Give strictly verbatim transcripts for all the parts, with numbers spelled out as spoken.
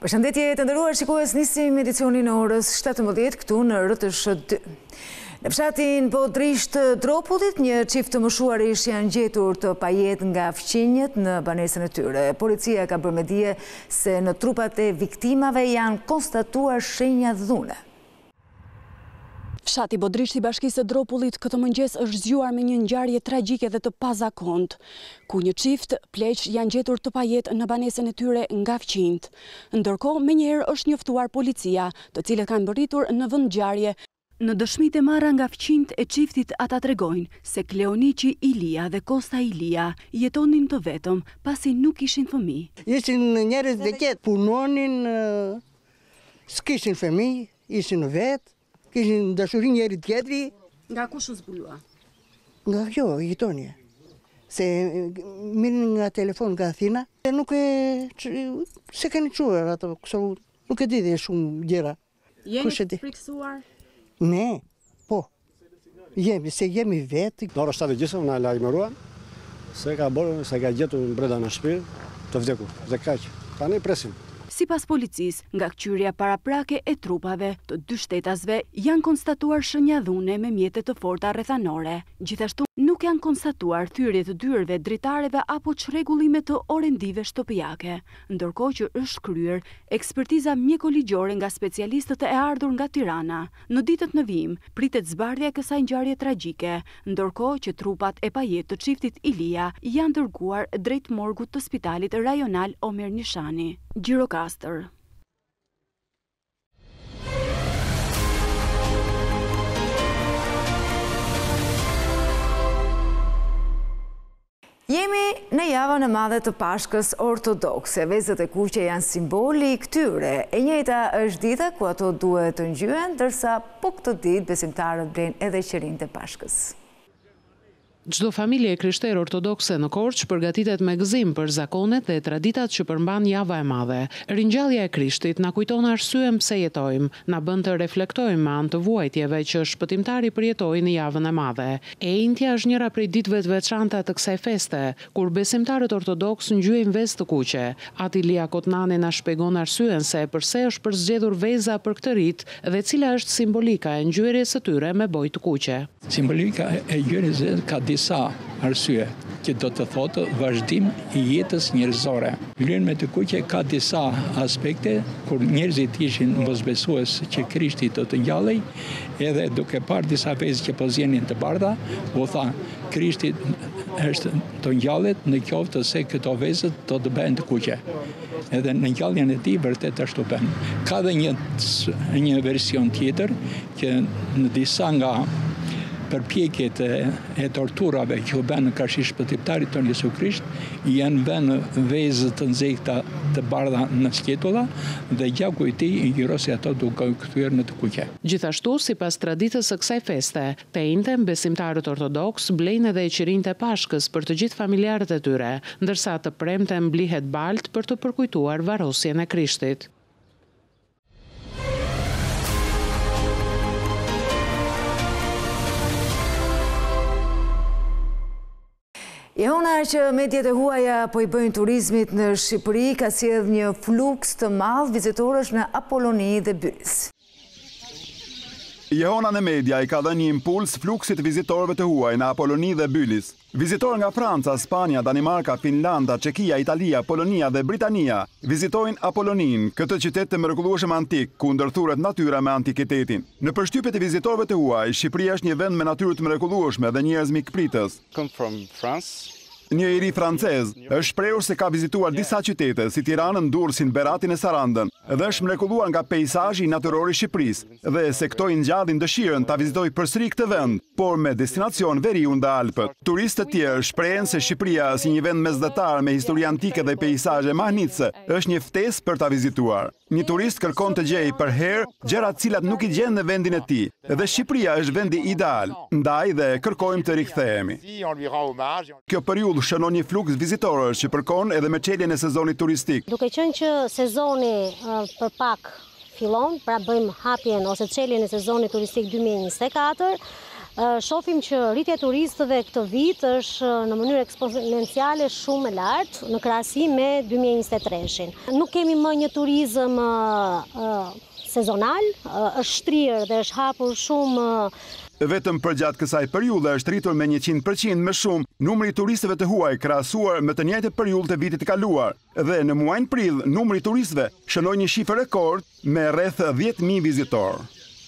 Përshëndetje të nderuar shikues, nisim edicionin e orës shtatëmbëdhjetë këtu në R T S dy. Në fshatin Podrisht Dropullit, një çift të moshuarish janë gjetur të pajet nga fqinjet në banesën e tyre. Policia ka bërë me dije se në trupat e viktimave janë konstatuar shenja dhune. Fshati Podrisht i Bashkisë së Dropullit këtë mëngjes është zgjuar me një ngjarje tragjike dhe të pazakont, ku një çift pleq janë gjetur të pajet në banesën e tyre nga fqinjt. Ndërkohë, menjëherë është njoftuar policia, të cilët kanë mbërritur në vend ngjarje. Në dëshmitë e marra nga fqinjt e çiftit, ata tregojnë se Kleoniqi Ilia dhe Kosta Ilia jetonin të vetëm pasi nuk kishin fëmijë. Ishin njerëz të qetë, punonin, s'kishin fëmijë, ishin vetë. Kishin dashuri njëri tjetri. Nga kush u zbulua? Nga kjo, jetonje. Se mirin nga telefon nga Athina, e nuk e... se keni quar ato, nuk e di dhe shumë gjera. Jeni të friksuar? Ne, po. Jemi, se jemi vetë. Në orë shtatë gjysmë na lajmëruan se ka bërë, se ka gjetur brenda në shtëpi të vdekur. Dhe kaq. Tani presim. Sipas policisë, nga kqyrja paraprake e trupave të dy shtetasve janë konstatuar shenja dhune me mjete të forta rrethanore. Gjithashtu nuk janë konstatuar thyrje të dyrëve dritareve apo çrregullime të orendive shtëpiake, ndërkohë që është kryer ekspertiza mjekoligjore nga specialistët e ardhur nga Tirana. Në ditët në vijim pritet zbardhja e kësaj ngjarje tragjike, ndërkohë që trupat e pajet të çiftit Ilia janë dërguar drejt morgut të Spitalit Rajonal Omer Nishani. Gjirokastër. Jemi në javën e madhe të Pashkës ortodokse. Vezët e kuqe janë simboli i këtyre. E njëjta është dita ku ato duhet të ngjyen, ndërsa po këtë ditë besimtarët blejnë edhe qerin të Pashkës. Çdo familje krishterë ortodokse në Korçë përgatitet me gëzim për zakonet dhe traditat që përmban java e madhe. Ringjallja e Krishtit na kujton arsyen pse jetojmë, na bën të reflektojmë me anë të vuajtjeve që shpëtimtari përjetoi në javën e madhe. E Intja është njëra prej ditëve të veçanta të kësaj feste, kur besimtarët ortodoks ngjyejnë vezë të kuqe. Atilia Kotnani na shpjegon arsyen se përse është përzgjedhur veza për këtë rit dhe cila është simbolika e ngjyrjes së tyre me bojë të kuqe. Simbolika e ngjyrjes ka disa arsye që do të thotë vazhdim i jetës njerëzore. Ngjyra me të kuqe ka disa aspekte kur njerëzit ishin mosbesues që Krishti do të ngjallej, edhe duke parë disa vezë që po zjenin të bardha, u tha Krishti është të ngjallet në qoftë se këto vezë do të bëhen të kuqe. Edhe në ngjalljen e tij vërtet ashtu bën. Ka dhe një një version tjetër që në disa nga përpjekjet e torturave që u bën në karshi shpëtimtarit tonë Jezu Krisht, janë bën vezë të nxehta të bardha në skjetulla dhe gjaku i tij i ngjyrosi ato duke kthyer në të kuqe. Gjithashtu, sipas traditës së kësaj feste, të njëjtën besimtarët ortodoks blejnë edhe qirinë e Pashkës për të gjithë familjarët e tyre, ndërsa të premten blihet balt për të përkujtuar varrosjen e Krishtit. Jona që mediat e huaja po i bëjnë turizmit në Shqipëri ka sjellë një fluks të madh vizitorësh në Apolloni dhe Bylis. Jehona në media i ka dhënë një impuls fluksit vizitorëve të huaj në Apolloni dhe Bylis. Vizitorë nga Franca, Spanja, Danimarka, Finlanda, Çekia, Italia, Polonia dhe Britania vizitojnë Apollonin, këtë qytet të mrekullueshëm antik ku ndërthuret natyra me antikitetin. Në përshtypjet e vizitorëve të huaj, Shqipëria është një vend me natyrë të mrekullueshme dhe njerëz mikpritës. Come from France. Një i ri francez është shprehur se ka vizituar disa qytete si Tiranën, Durrësin, Beratin e Sarandën dhe është mrekulluar nga peizazhi natyror i Shqipërisë dhe se këto i ngjallin dëshirën ta vizitojë përsëri këtë vend, por me destinacion veriun dhe Alpët. Turistët të tjerë shprehen se Shqipëria si një vend mesdhetar me histori antike dhe peizazhe mahnitse është një ftesë për ta vizituar. Një turist kërkon të gjejë për herë gjëra të cilat nuk i gjen në vendin e tij, dhe Shqipëria është vendi ideal. Ndaj dhe kërkojmë të rikthehemi. Kjo periudhë shënon një fluks vizitorësh që përkon edhe me çeljen e sezonit turistik. Duke qenë që sezoni uh, për pak fillon, pra bëjmë hapjen ose çeljen e sezonit turistik dy mijë e njëzet e katër, Shohim që rritja e turistëve këtë vit është në mënyrë eksponenciale shumë e lartë në krahasim me dy mijë e njëzet e treshin. Nuk kemi më një turizëm sezonal, është shtrirë dhe është hapur shumë. Vetëm përgjatë kësaj periudhe është rritur me njëqind përqind më shumë numri i turistëve të huaj krahasuar me të njëjtën periudhë të vitit të kaluar. Dhe në muajin prill, numri i turistëve shënoi një shifër rekord me rreth dhjetë mijë vizitorë.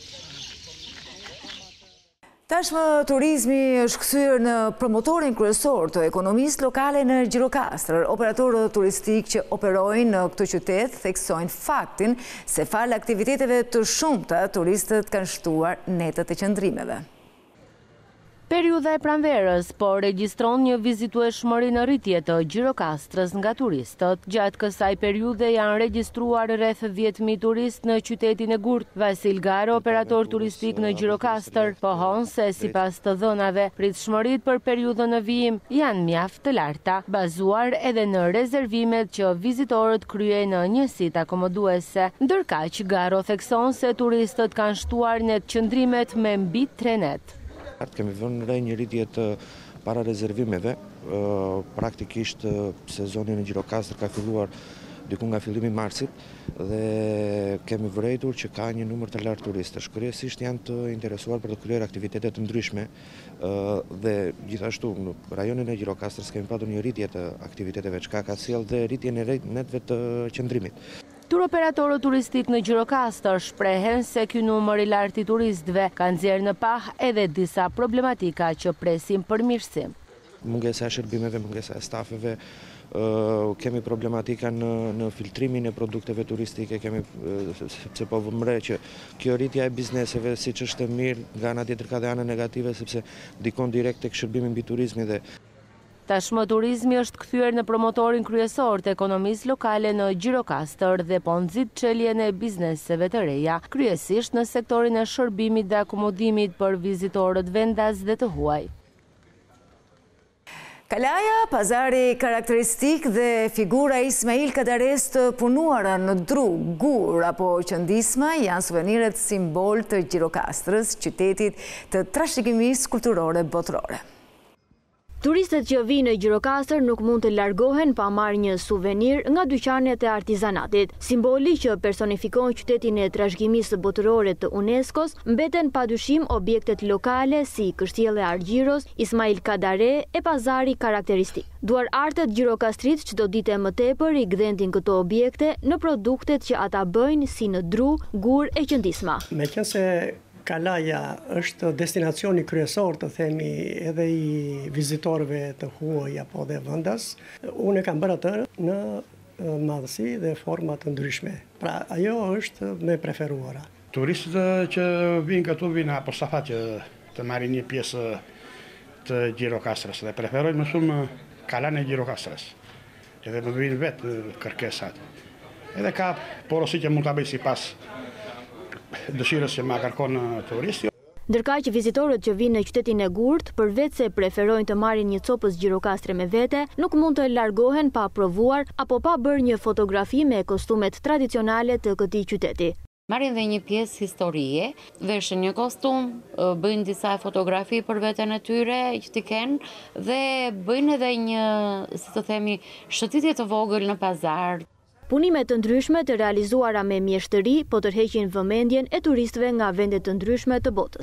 Tashmë turizmi është kthyer në promotorin kryesor të ekonomisë lokale në Gjirokastër. Operatorët turistik që operojnë në këtë qytet theksojnë faktin se fal aktiviteteve të shumta turistët kanë shtuar netët e qëndrimeve. Periudha e pranverës, po regjistron një vizitueshmëri në rritje të Gjirokastrës nga turistët. Gjatë kësaj periudhe janë regjistruar rreth dhjetë mijë turistë në qytetin e Gurt. Vasil Garo, operator turistik në Gjirokastër, pohon se sipas të dhënave, pritshmëritë për periudhën në vijim janë mjaft të larta, bazuar edhe në rezervimet që vizitorët kryejnë në njësitë akomoduese. Ndërkaq, Garo thekson se turistët kanë shtuar net qëndrimet me mbi tre net. Kemi vënë re një rritje të para rezervimeve, praktikisht sezoni në Gjirokastër ka filluar diku nga fillimi i marsit dhe kemi vërejtur që ka një numër të lartë turistësh. Kryesisht janë të interesuar për të kryer aktivitete të ndryshme dhe gjithashtu në rajonin e Gjirokastrës kemi patur një rritje të aktiviteteve çka ka sjellë dhe rritjen e netëve të qëndrimit. Turoperatorët turistik në Gjirokastër shprehen se ky numër i lartë i turistëve ka nxjerrë në pah edhe disa problematika që presin përmirësim. Mungesa e shërbimeve, mungesa e stafeve, uh, kemi problematika në, në filtrimin e produkteve turistike, kemi uh, sepse po vëmre që kjo rritja e bizneseve siç është e mirë, nga ana tjetër ka dhe anë negative sepse ndikon direkt tek shërbimi mbi turizmi dhe Tashmë turizmi është kthyer në promotorin kryesor të ekonomisë lokale në Gjirokastër dhe po nxit çeljen e bizneseve të reja, kryesisht në sektorin e shërbimit dhe akomodimit për vizitorët vendas dhe të huaj. Kalaja, pazari karakteristik dhe figura Ismail Kadares të punuara në dru, gur apo qëndisma janë suveniret simbol të Gjirokastrës, qytetit të trashëgimisë kulturore botërore. Turistët që vinë në Gjirokastër nuk mund të largohen pa marrë një suvenir nga dyqanet e artizanatit. Simboli që personifikon qytetin e trashëgimisë botërore të UNESCO-s, mbeten padyshim objektet lokale si Kështjellja e Argjiros, Ismail Kadare e pazari karakteristik. Duar artët gjirokastrit çdo ditë më tepër i gdhendin këto objekte në produktet që ata bëjnë si në dru, gur e qëndisma. Meqense Kalaja është destinacioni kryesor të themi edhe i vizitorëve të huaj apo dhe vendas, unë e kam bërë atë në madhësi dhe forma të ndryshme. Pra ajo është me preferuara. Turistët që vinë këtu vinë apo safat që të marrin një pjesë të Gjirokastrës dhe preferojnë më shumë Kalan e Gjirokastrës. Edhe më vinë vetë kërkesat. Edhe ka porosi që mund ta bëj sipas dëshirës që ma kërkon turisti. Ndërkaq vizitorët që vinë në qytetin e Gurt, përveç se preferojnë të marrin një copës gjirokastre me vete, nuk mund të largohen pa provuar apo pa bërë një fotografi me kostumet tradicionale të këtij qyteti. Marrin dhe një pjesë historie, veshin një kostum, bëjnë disa fotografi për veten e tyre që t'i kenë dhe bëjnë edhe një, si të themi, shëtitje të vogël në pazar. Punimet të ndryshme të realizuara me mjeshtëri po tërheqin vëmendjen e turistëve nga vende të ndryshme të botës.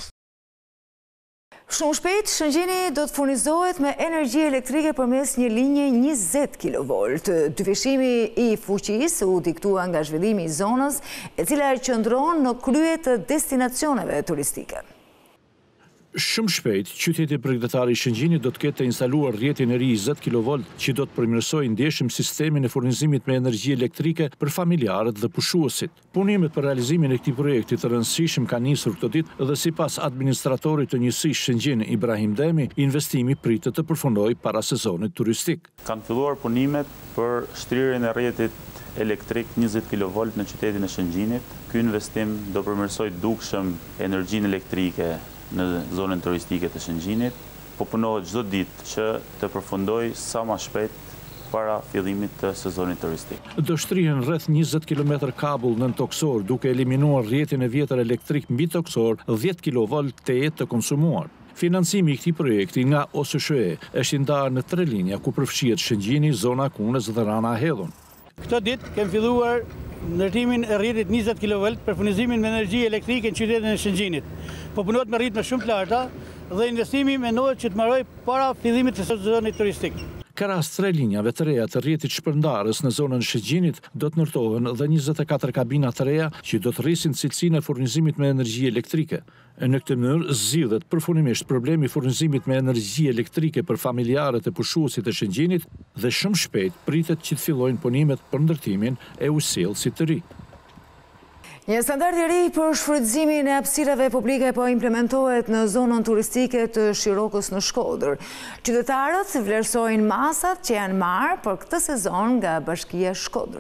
Shumë shpejt, Shëngjini do të furnizohet me energji elektrike përmes një linje njëzet kilovolt. Dyfishimi i fuqisë u diktua nga zhvillimi i zonës, e cila qëndron në krye të destinacioneve turistike. Shumë shpejt, qyteti përgjithëtar i Shëngjinit do të ketë të instaluar rrjetin e ri njëzet kilovolt që do të përmirësojë ndjeshëm sistemin e furnizimit me energji elektrike për familjarët dhe pushuesit. Punimet për realizimin e këtij projekti të rëndësishëm kanë nisur këtë ditë dhe sipas administratorit të njësisë Shëngjin Ibrahim Demi, investimi pritet të përfundojë para sezonit turistik. Kanë filluar punimet për shtrirjen e rrjetit elektrik njëzet kilovolt në qytetin e Shëngjinit. Ky investim do përmirësojë dukshëm energjinë elektrike në zonën turistike të Shëngjinit, po punohet çdo ditë që të përfundojë sa më shpejt para fillimit të sezonit turistik. Do shtrihen rreth njëzet kilometër kabull nën toksor, duke eliminuar rrjetin e vjetër elektrik mbi toksor dhjetë kilovolt të jetë të konsumuar. Financimi i këtij projekti nga O S S E është i ndarë në tre linja ku përfshihet Shëngjini, zona Kunës dhe Rana Hedhun. Këtë ditë kemi filluar ndërtimin e rrjetit njëzet kilovolt për furnizimin me energji elektrike në qytetin e Shëngjinit. Po punohet me ritme shumë të larta dhe investimi menohet që të mbaroj para fillimit të sezonit turistik. Ka rast tre linjave të reja të rrjetit shpërndarës në zonën Shëngjinit do të ndërtohen dhe njëzet e katër kabina të reja që do të rrisin cilësinë e furnizimit me energji elektrike. Në këtë mënyrë zgjidhet përfundimisht problemi i furnizimit me energji elektrike për familjarët e pushuesit të Shëngjinit dhe shumë shpejt pritet që të fillojnë punimet për ndërtimin e ujësillësit të ri. Një standard i ri për shfrytëzimin e hapësirave publike po implementohet në zonën turistike të Shirokës në Shkodër. Qytetarët vlerësojnë masat që janë marrë për këtë sezon nga Bashkia Shkodër.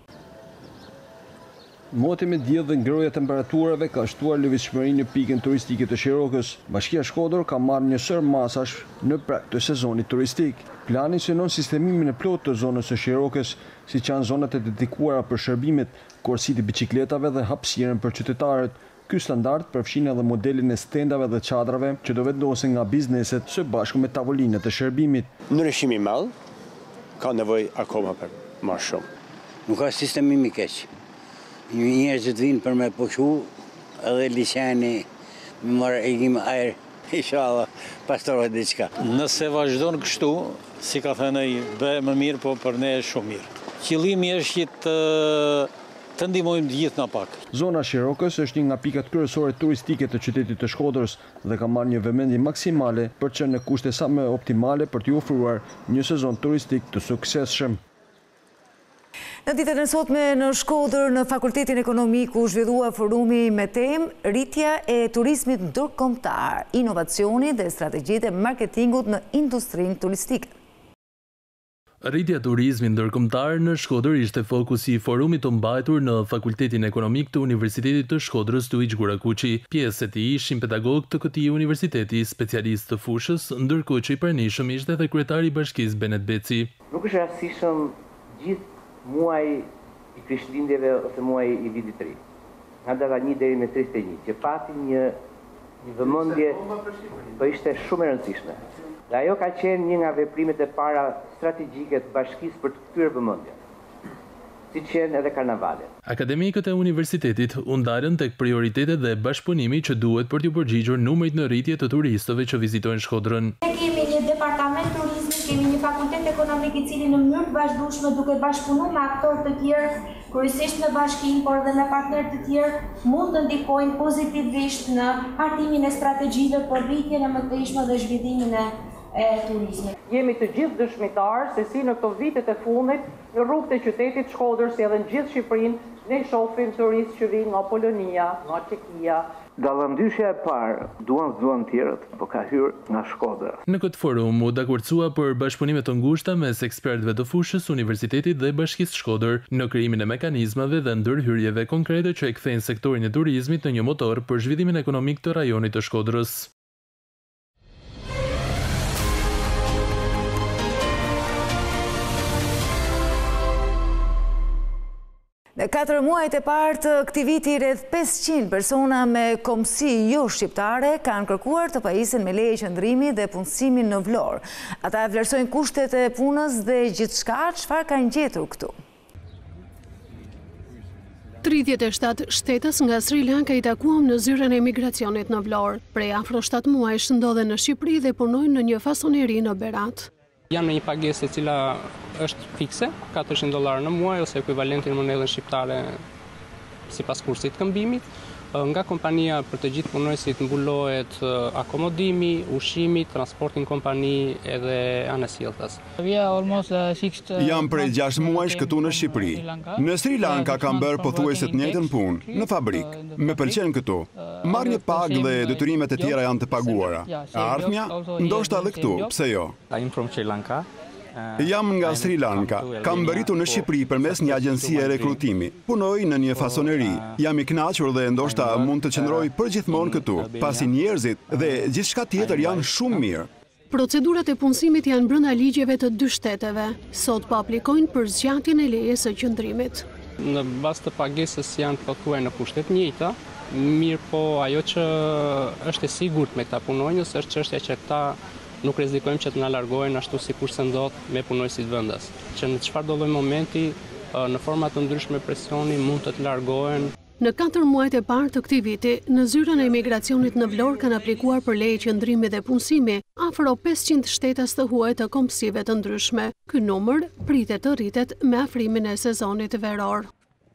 Moti me diell dhe ngrohja e temperaturave ka shtuar lëvizshmërinë në pikën turistike të Shirokës. Bashkia Shkodër ka marrë një sër masash në prag të sezonit turistik. Plani synon sistemimin e plotë të zonës së Shirokës, siç janë zonat e dedikuara për shërbimet, korsitë e biçikletave dhe hapësirën për qytetarët. Ky standard përfshin edhe modelin e stendave dhe çadrave që do vendosen nga bizneset së bashku me tavolinat e shërbimit. Ndryshimi i madh ka nevojë akoma për më shumë. Nuk ka sistemim i keq. Njerëzit vinë për me pushu, edhe liçeni me marrë egim ajër, inshallah, pastorohet diçka. Nëse vazhdon kështu, si ka thënë ai, bëhet më mirë, po për ne është shumë mirë. Qëllimi është që të të ndihmojmë të gjithë na pak. Zona Shirokës është një nga pikat kryesore turistike të qytetit të Shkodrës dhe ka marrë një vëmendje maksimale për që në kushte sa më optimale për t'i ofruar një sezon turistik të suksesshëm. Në ditën e sotme në Shkodër, në Fakultetin Ekonomik u zhvillua forumi me temë rritja e turizmit ndërkombëtar, inovacioni dhe strategjitë e marketingut në industrinë turistike. Rritja e turizmit ndërkombëtar në Shkodër ishte fokusi i forumit të mbajtur në Fakultetin Ekonomik të Universitetit të Shkodrës Tuiç Gurakuçi. Pjesë e tij ishin pedagog të këtij universiteti, specialist të fushës, ndërkohë që i pranishëm ishte edhe kryetari i bashkisë Benet Beci. Nuk është rastësishëm gjithë muaj i Krishtlindjeve ose muaj i vitit të ri, nga data një deri në tridhjetë e një, që pati një një vëmendje, po ishte shumë e rëndësishme. Dhe ajo ka qenë një nga veprimet e para strategjike të bashkisë për të kthyer vëmendjen, siç janë edhe karnavalet. Akademikët e universitetit u ndalën tek prioritetet dhe bashkëpunimi që duhet për t'u përgjigjur numrit në rritje të turistëve që vizitojnë Shkodrën. Ne kemi një departament turizmi, kemi një fakultet ekonomik i cili në mënyrë të vazhdueshme duke bashkëpunuar me aktorë të tjerë, kryesisht me bashkinë, por edhe me partnerë të tjerë, mund të ndikojnë pozitivisht në hartimin e strategjive për rritjen e mëtejshme dhe zhvillimin e e turizmit. Jemi të gjithë dëshmitarë se si në këto vitet e fundit në rrugët e qytetit Shkodër, si edhe në gjithë Shqipërinë, ne shohim turistë që vinë nga Polonia, nga Çekia. Dallamdyshja e parë, duan duan tjerët, po ka hyrë nga Shkodra. Në këtë forum u dakordcua për bashkëpunime të ngushta mes ekspertëve të fushës, universitetit dhe bashkisë Shkodër në krijimin e mekanizmave dhe ndërhyrjeve konkrete që e kthejnë sektorin e turizmit në një motor për zhvillimin ekonomik të rajonit të Shkodrës. Në katër muajt e parë të këtij viti, rreth pesëqind persona me komsi jo shqiptare kanë kërkuar të pajisin me leje qëndrimi dhe punësimin në Vlorë. Ata vlerësojnë kushtet e punës dhe gjithçka çfarë kanë gjetur këtu. tridhjetë e shtatë shtetës nga Sri Lanka i takuam në zyrën e emigracionit në Vlorë. Prej afro shtatë muajsh ndodhen në Shqipëri dhe punojnë në një fasoneri në Berat. Jam në një pagesë e cila është fikse, katërqind dollar në muaj ose ekuivalentin në monedhën shqiptare sipas kursit të këmbimit. Nga kompania për të gjithë punojësit mbulohet akomodimi, ushqimi, transporti në kompani edhe anësjelltas. Jam prej gjashtë muajsh këtu në Shqipëri. Në Sri Lanka kam bërë pothuajse të njëjtën punë, në fabrik. Më pëlqen këtu. Marr një pagë dhe detyrimet e tjera janë të paguara. Ardhmja, ndoshta edhe këtu, pse jo? I'm from Sri Lanka. Jam nga Sri Lanka. Kam mbërritur në Shqipëri përmes një agjencie rekrutimi. Punoj në një fasoneri. Jam i kënaqur dhe ndoshta mund të qëndroj përgjithmonë këtu, pasi njerëzit dhe gjithçka tjetër janë shumë mirë. Procedurat e punësimit janë brenda ligjeve të dy shteteve. Sot po aplikojnë për zgjatjen e lejes së qëndrimit. Në bazë të pagesës janë plotësuar në kushte të njëjta, mirë po ajo që është e sigurt me këta punonjës është çështja që këta nuk rrezikojmë që të na largohen ashtu sikur se ndodh me punonjësit vendas, që në çfarëdo lloj momenti në forma të ndryshme presioni mund të të largohen. Në katër muajt e parë të këtij viti, në zyrën e imigracionit në Vlorë kanë aplikuar për leje qëndrimi dhe punësimi afro pesëqind shtetas të huaj të komisive të ndryshme. Ky numër pritet të rritet me afrimin e sezonit veror.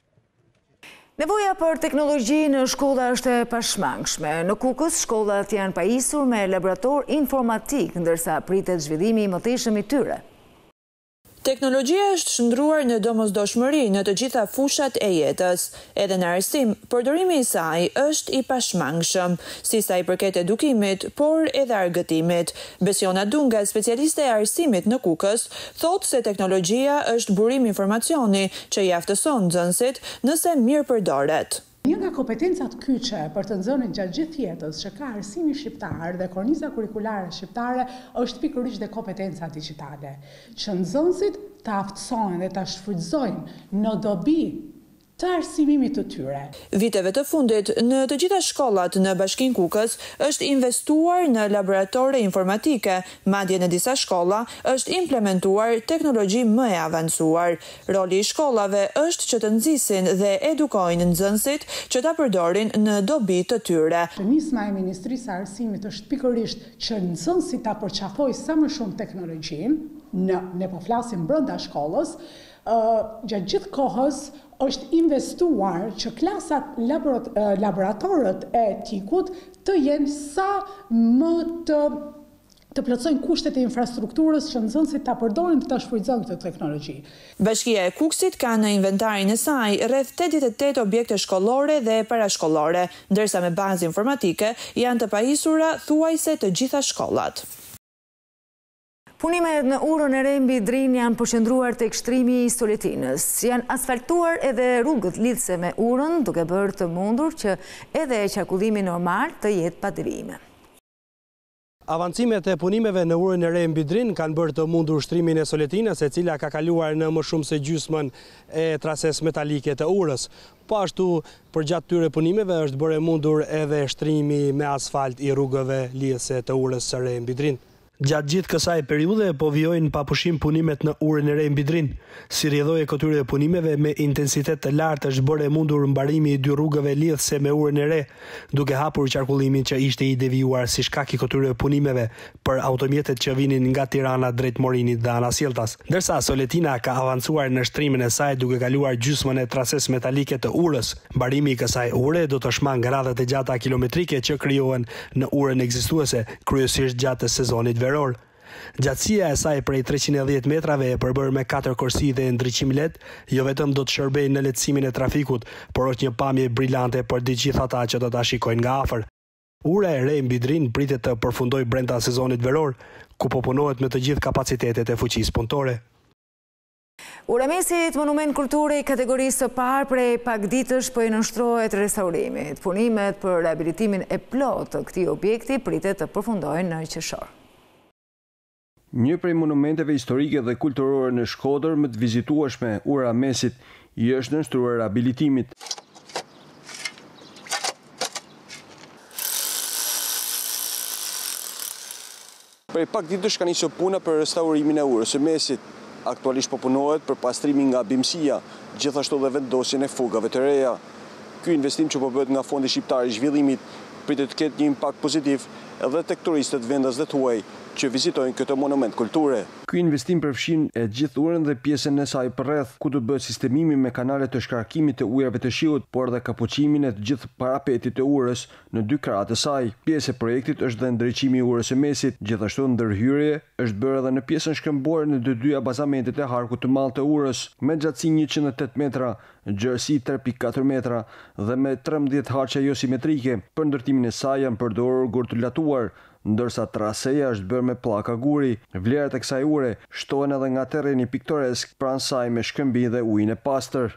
Nevoja për teknologji në shkolla është e pashmangshme. Në Kukës, shkollat janë pajisur me laborator informatik, ndërsa pritet zhvillimi i mëtejshëm i tyre. Teknologjia është shndruar në domosdoshmëri në të gjitha fushat e jetës. Edhe në arsim, përdorimi i saj është i pashmangshëm, si sa i përket edukimit, por edhe argëtimit. Besiona Dunga, specialiste e arsimit në Kukës, thotë se teknologjia është burim informacioni që i aftëson nxënësit nëse mirë përdoret. Një nga kompetencat kyçe për të nxënit gjatë gjithë jetës që ka arsimi shqiptar dhe korniza kurikulare shqiptare është pikërisht dhe kompetenca digjitale, që nxënësit të aftësojnë dhe të shfrytëzojnë në dobi të arsimimit të tyre. Viteve të fundit, në të gjitha shkollat në Bashkinë Kukës është investuar në laboratore informatike, madje në disa shkolla është implementuar teknologji më e avancuar. Roli i shkollave është që të nxisin dhe edukojnë nxënësit që ta përdorin në dobi të tyre. Nisma e Ministrisë së Arsimit është pikërisht që nxënësit ta përqafojnë sa më shumë teknologjinë, në ne po flasim brenda shkollës, gjatë gjithë kohës është investuar që klasat laboratorët e etikut të jenë sa më të të plotësojnë kushtet e infrastrukturës që nxënësit ta përdorin dhe ta shfrytëzojnë këtë teknologji. Bashkia e Kukësit ka në inventarin e saj rreth tetëdhjetë e tetë objekte shkollore dhe parashkollore, ndërsa me bazë informatike janë të pajisura thuajse të gjitha shkollat. Punimet në urën e re mbi Drin janë përqendruar tek shtrimi i Soletinës. Janë asfaltuar edhe rrugët lidhse me urën, duke bërë të mundur që edhe qarkullimi normal të jetë pa devijime. Avancimet e punimeve në urën e re mbi Drin kanë bërë të mundur shtrimin e Soletinës, e cila ka kaluar në më shumë se gjysmën e trases metalike të urës. Po ashtu, përgjatë tyre punimeve është bërë mundur edhe shtrimi me asfalt i rrugëve lidhse të urës së re mbi Drin. Gjatë gjithë kësaj periudhe po vijojnë pa pushim punimet në urën e re mbi Drin. Si rrjedhoi e këtyre punimeve me intensitet të lartë është bërë mundur mbarimi i dy rrugëve lidhse me urën e re, duke hapur qarkullimin që ishte i devijuar si shkak i këtyre punimeve për automjetet që vinin nga Tirana drejt Morinit dhe Anasjelltas. Ndërsa Soletina ka avancuar në shtrimin e saj duke kaluar gjysmën e trases metalike të urës. Mbarimi i kësaj ure do të shmangë radhët e gjata kilometrike që krijohen në urën ekzistuese, kryesisht gjatë sezonit veror. Gjatësia e saj prej treqind e dhjetë metrave e përbërë me katër korsi dhe ndriçim L E D, jo vetëm do të shërbejë në lehtësimin e trafikut, por është një pamje brillante për të gjithë ata që do ta shikojnë nga afër. Ura e re mbi Drin pritet të përfundojë brenda sezonit veror, ku po punohet me të gjithë kapacitetet e fuqisë punëtore. Uramesit Monument Kulture i kategorisë së parë prej pak ditësh po i nënshtrohet restaurimit. Punimet për rehabilitimin e plotë të këtij objekti pritet të përfundojnë në qershor. Një prej monumenteve historike dhe kulturore në Shkodër më të vizitueshme, Ura Mesit, i është nënshtruar rehabilitimit. Prej pak ditësh ka nisur puna për restaurimin e Urës së Mesit. Aktualisht po punohet për pastrimin nga bimësia, gjithashtu dhe vendosjen e fugave të reja. Ky investim që po bëhet nga Fondi Shqiptar i Zhvillimit pritet të ketë një impakt pozitiv edhe tek turistët vendas dhe huaj që vizitojnë këtë monument kulture. Ky investim përfshin e gjithë urën dhe pjesën e saj përreth, ku do bëhet sistemimi me kanale të shkarkimit të ujëve të shiut, por dhe kapuqimin e të gjithë parapetit të urës në dy krahat e saj. Pjesë e projektit është dhe ndriçimi i Urës së Mesit, gjithashtu ndërhyrje është bërë edhe në pjesën shkëmbore në të dyja bazamentet e harkut të madh të urës, me gjatësi njëqind e tetë metra, gjerësi tre pikë katër metra dhe me trembëdhjetë harçe jo simetrike. Për ndërtimin e saj janë përdorur gur të latuar, ndërsa traseja është bërë me pllaka guri. Vlerat e kësaj ure shtohen edhe nga terreni piktoresk pranë saj me shkëmbi dhe ujin e pastër.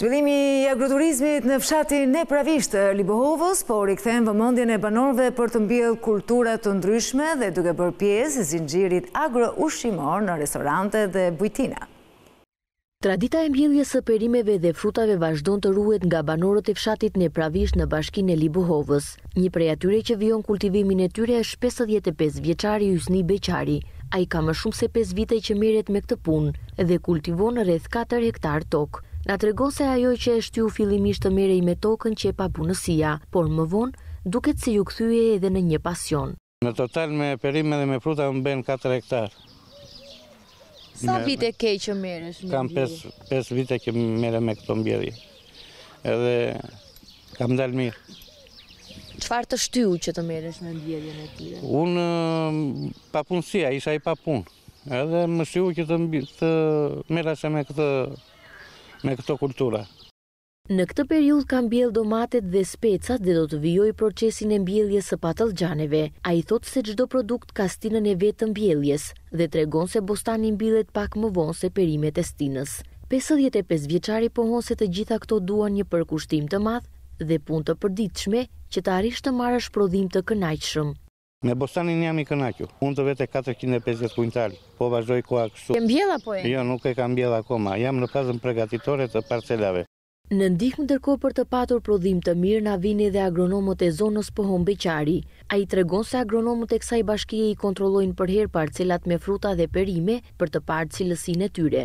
Zhvillimi i agroturizmit në fshatin e Pravisht të Libohovës, por i kthen vëmendjen e banorëve për të mbjellë kultura të ndryshme dhe duke bërë pjesë zinxhirit agro-ushqimor në restorante dhe bujtina. Tradita e mbjelljes së perimeve dhe frutave vazhdon të ruhet nga banorët e fshatit në Pravisht në bashkinë e Libohovës. Një prej atyre që vijon kultivimin e tyre është pesëdhjetë e pesë vjeçari Hysni Beqari. Ai ka më shumë se pesë vite që merret me këtë punë dhe kultivon rreth katër hektar tokë. Na tregon se ajo që e shtyu fillimisht të merrej me tokën që e pa punësia, por më vonë duket se ju kthye edhe në një pasion. Në total me perime dhe me fruta më bën katër hektar. Sa vite ke që merresh me Kam pesë vite që merrem me këto mbjellje. Edhe kam dalë mirë. Çfarë të shtyu që të merresh me mbjelljen e tyre? Unë papunësia, isha i papunë. Edhe më shtyu që të, të merresha me këtë me këto kultura. Në këtë periudhë ka mbjell domatet dhe specat dhe do të vijoj procesin e mbjelljes së patallxhaneve. Ai thotë se çdo produkt ka stinën e vet të mbjelljes dhe tregon se bostani mbillet pak më vonë se perimet e stinës. pesëdhjetë e pesë vjeçari pohon se të gjitha këto duan një përkushtim të madh dhe punë të përditshme që të arrish të marrësh prodhim të kënaqshëm. Me bostanin jam i kënaqur. Unë të vete katërqind e pesëdhjetë kuintal, po vazhdoj koha kështu. Ke mbjell apo e? Jo, nuk e kam mbjell akoma. Jam në fazën përgatitore të parcelave. Në ndihmë ndërkohë për të patur prodhim të mirë na vini edhe agronomët e zonës pohon Beqari. Ai tregon se agronomët e kësaj bashkie i kontrollojnë përherë parcelat me fruta dhe perime për të parë cilësinë e tyre.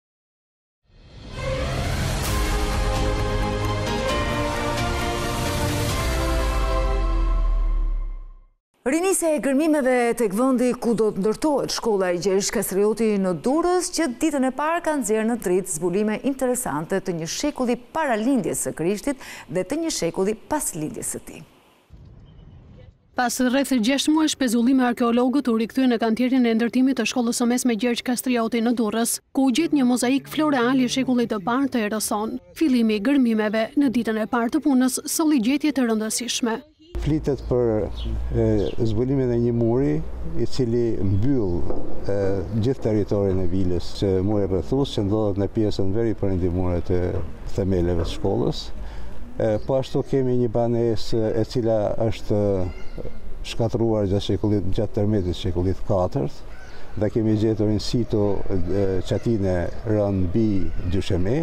Rinisja e gërmimeve tek vendi ku do të ndërtohet shkolla e Gjergj Kastrioti në Durrës, që ditën e parë ka nxjerrë në dritë zbulime interesante të një shekulli para lindjes së Krishtit dhe të një shekulli pas lindjes së tij. Pas rreth gjashtë muajsh pezullime, arkeologët u rikthyen në kantierin e ndërtimit të shkollës së mesme Gjergj Kastrioti në Durrës, ku u gjet një mozaik floreal i shekullit të parë të erës son. Fillimi i gërmimeve në ditën e parë të punës solli gjetje të rëndësishme. Flitet për e, zbulimin e një muri i cili mbyll e, gjithë territorin e vilës, që muri rrethus që ndodhet në pjesën veri perëndimore të themeleve të shkollës. E, po ashtu kemi një banesë e cila është shkatëruar gjatë shekullit gjatë tërmetit shekullit katërt dhe kemi gjetur in situ qatine rënë mbi dysheme.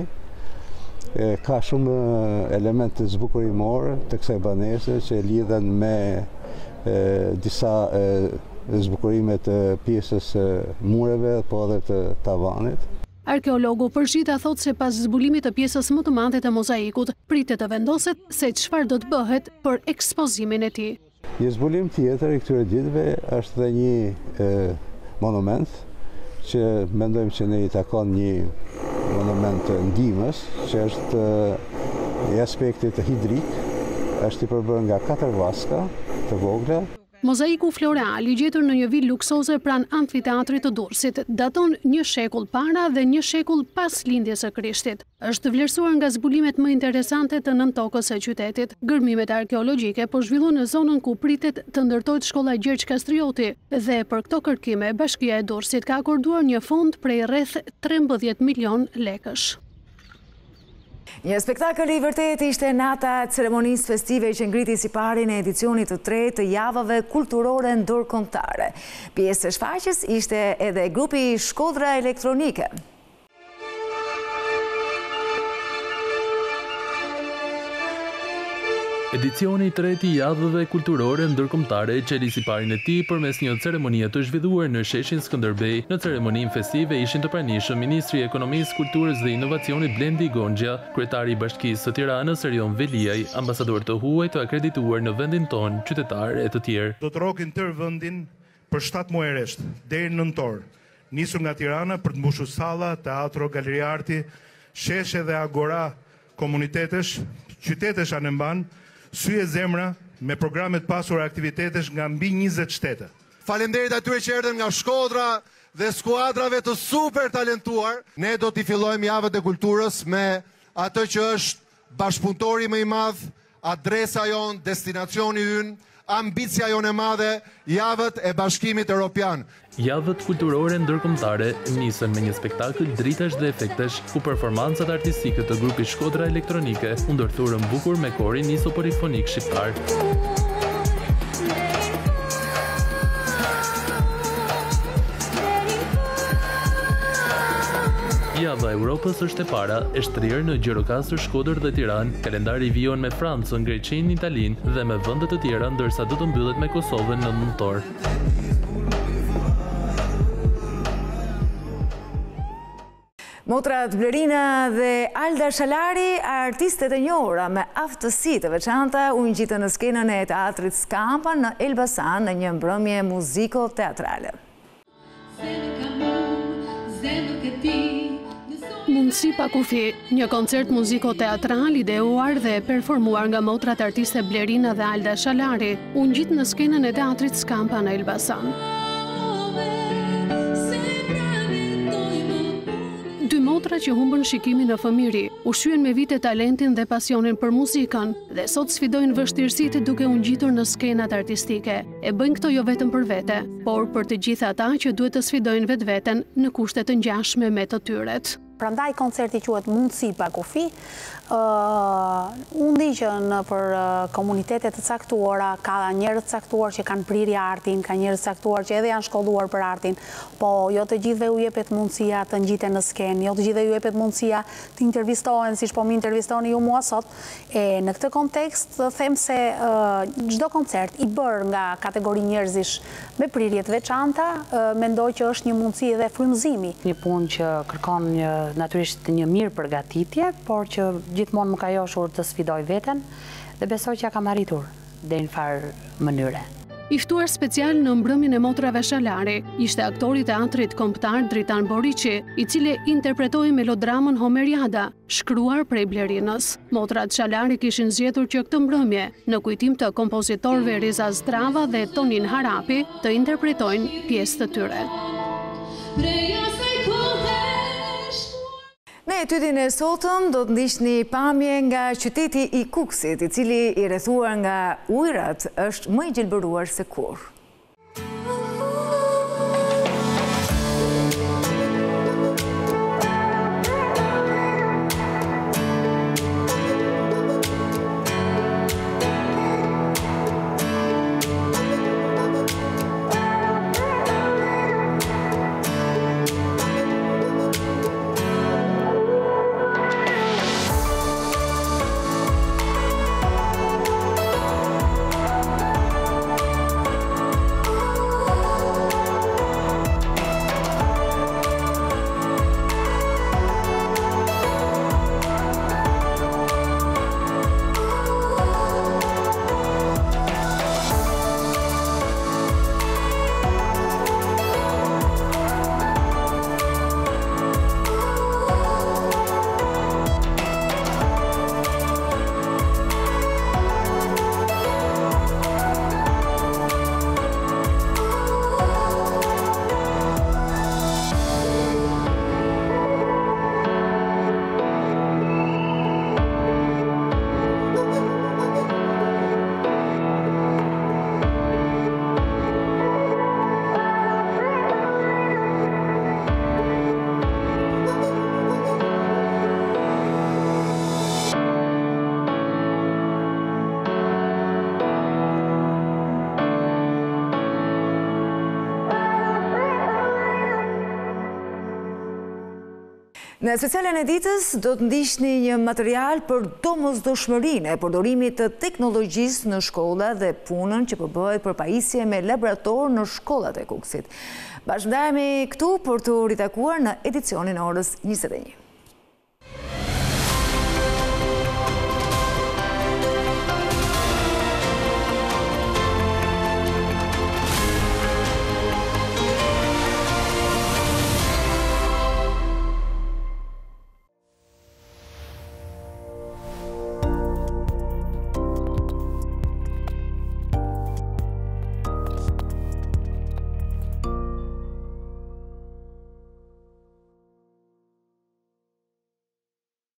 Ka shumë element të zbukurimor të kësaj banese që lidhen me e, disa e, zbukurime të pjesës e, mureve, po edhe të tavanit. Arkeologu Përshita thotë se pas zbulimit të pjesës më të madhe të mozaikut, pritet të vendoset se çfarë do të bëhet për ekspozimin e tij. Një zbulim tjetër i këtyre ditëve është dhe një e, monument që mendojmë që ne i takon një monument ndihmës, që është i aspektit hidrik, është i përbërë nga katër vaska të vogla. Mozaiku floreal i gjetur në një vilë luksoze pranë amfiteatrit të Durrësit daton një shekull para dhe një shekull pas lindjes së Krishtit. Është vlerësuar nga zbulimet më interesante të nën tokës së qytetit. Gërmimet arkeologjike po zhvillohen në zonën ku pritet të ndërtohet shkolla Gjergj Kastrioti dhe për këto kërkime Bashkia e Durrësit ka akorduar një fond prej rreth trembëdhjetë milion lekësh. Një spektakël i vërtet ishte nata e ceremonisë festive që ngriti si pari në edicionit të tretë të javave kulturore ndërkombëtare. Pjesë e shfaqjes ishte edhe grupi Shkodra Elektronike. Edicioni i tretë i javëve kulturore ndërkombëtare qeli si parin e tij përmes një ceremonie të zhvilluar në sheshin Skënderbej. Në ceremoninë festive ishin të pranishëm Ministri i Ekonomisë, Kulturës dhe Inovacionit Blendi Gonxha, kryetari i Bashkisë së Tiranës Erion Veliaj, ambasador të huaj të akredituar në vendin tonë, qytetarë e të tjerë. Do të rokin tërë vendin për shtatë muaj rresht deri në nëntor, nisur nga Tirana për të mbushur salla, teatro, galeri arti, sheshe dhe agora komunitetesh, qytetesh anë mban, sy e zemra me programet pasur aktivitetesh nga mbi njëzet shtete. Faleminderit atyre që erdhën nga Shkodra dhe skuadrave të super talentuar. Ne do t'i fillojmë javët e kulturës me atë që është bashkëpunëtori më i madh, adresa jon, destinacioni ynë, ambicia jonë e madhe, javët e Bashkimit Evropian. Javët kulturore ndërkombëtare nisën me një spektakël dritash dhe efektesh, ku performancat artistike të grupit Shkodra Elektronike u ndërthurën bukur me korin isoporifonik shqiptar. Java e Europës është e para, e shtrirë në Gjirokastër, Shkodër dhe Tiranë. Kalendari vijon me Francën, Greqinë, Italinë dhe me vende të tjera, ndërsa do të mbyllet me Kosovën në nëntor. Motrat Blerina dhe Alda Shalari, artistet e njohura me aftësi të veçanta, u ngjitën në skenën e teatrit Skampa në Elbasan në një mbrëmje muziko-teatrale. Mundësi pa kufi, një koncert muziko-teatral ideuar dhe performuar nga motrat artiste Blerina dhe Alda Shalari, u ngjit në skenën e teatrit Skampa në Elbasan. Dy motra që humbën shikimin në fëmijëri, ushqyen me vite talentin dhe pasionin për muzikën dhe sot sfidojnë vështirësitë duke u ngjitur në skenat artistike. E bëjnë këto jo vetëm për vete, por për të gjithë ata që duhet të sfidojnë vetveten në kushte të ngjashme me të tyret. Prandaj koncerti quhet Mundësi pa kufi. Unë ndiqën për komunitetet të caktuara, ka njerëz të caktuar që kanë prirje artin, ka njerëz të caktuar që edhe janë shkolluar për artin, po jo të gjithëve u jepet mundësia të ngjiten në skenë, jo të gjithëve u jepet mundësia të intervistohen, siç po më intervistoni ju mua sot. E në këtë kontekst them se çdo koncert i bërë nga kategori njerëzish me prirje të veçanta, mendoj që është një mundësi edhe frymëzimi. Një punë që kërkon një natyrisht një mirë përgatitje, por që gjithmonë më ka joshur të sfidoj veten dhe besoj që ja kam arritur deri në farë mënyre. I ftuar special në mbrëmjen e motrave Shalari ishte aktori i teatrit kombëtar Dritan Boriçi, i cili interpretoi melodramën Homeriada, shkruar prej Blerinës. Motrat Shalari kishin zgjedhur që këtë mbrëmje, në kujtim të kompozitorëve Reza Zdrava dhe Tonin Harapi, të interpretojnë pjesë të tyre. Në etydin e sotëm do të ndiqni pamje nga qyteti i Kukësit, i cili i rrethuar nga ujërat është më i gjelbëruar se kurrë. Në specialen e ditës do të ndiqni një material për domosdoshmërinë e përdorimit të teknologjisë në shkolla dhe punën që përbëhet për pajisje me laborator në shkollat e Kukësit. Bashkëndajemi këtu për të ritakuar në edicionin orës njëzet e një.